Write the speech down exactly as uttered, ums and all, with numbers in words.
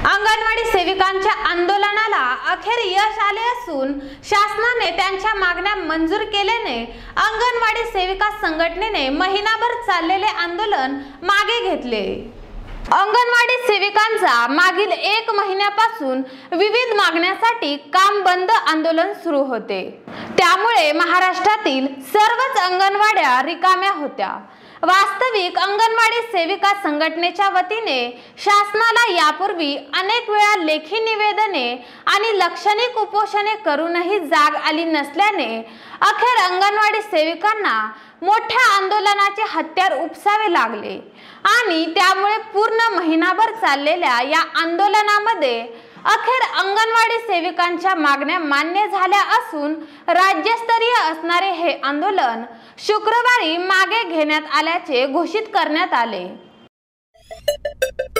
अंगणवाडी सेविकांच्या आंदोलनाला अखेर यश आले असून शासनाने त्यांच्या मागण्या मंजूर केल्याने अंगणवाडी सेविका संघटनेने महिनाभर चाललेले आंदोलन मागे घेतले। अंगणवाडी सेविकांचा मागील एक महिन्यापासून विविध मागण्यांसाठी काम बंद आंदोलन सुरू होते। त्यामुळे महाराष्ट्रातील सर्वच अंगणवाड्या रिकाम्या होत्या। वास्तविक अंगणवाडी सेविका संघटनेच्या वतीने शासनाला यापूर्वी अनेक वेळा लेखी निवेदने आणि लाक्षणिक उपोषणे करूनही जाग आली नसल्याने अखेर अंगणवाडी सेविकांना मोठ्या आंदोलनाचे हत्यार उपसावे लागले आणि त्यामुळे पूर्ण महिनाभर चाललेल्या या आंदोलनामध्ये अखेर अंगणवाडी सेविकांच्या मागण्या मान्य झाल्या असून राज्यस्तरीय असणारे हे आंदोलन शुक्रवारी मागे घेण्यात आल्याचे घोषित करण्यात आले।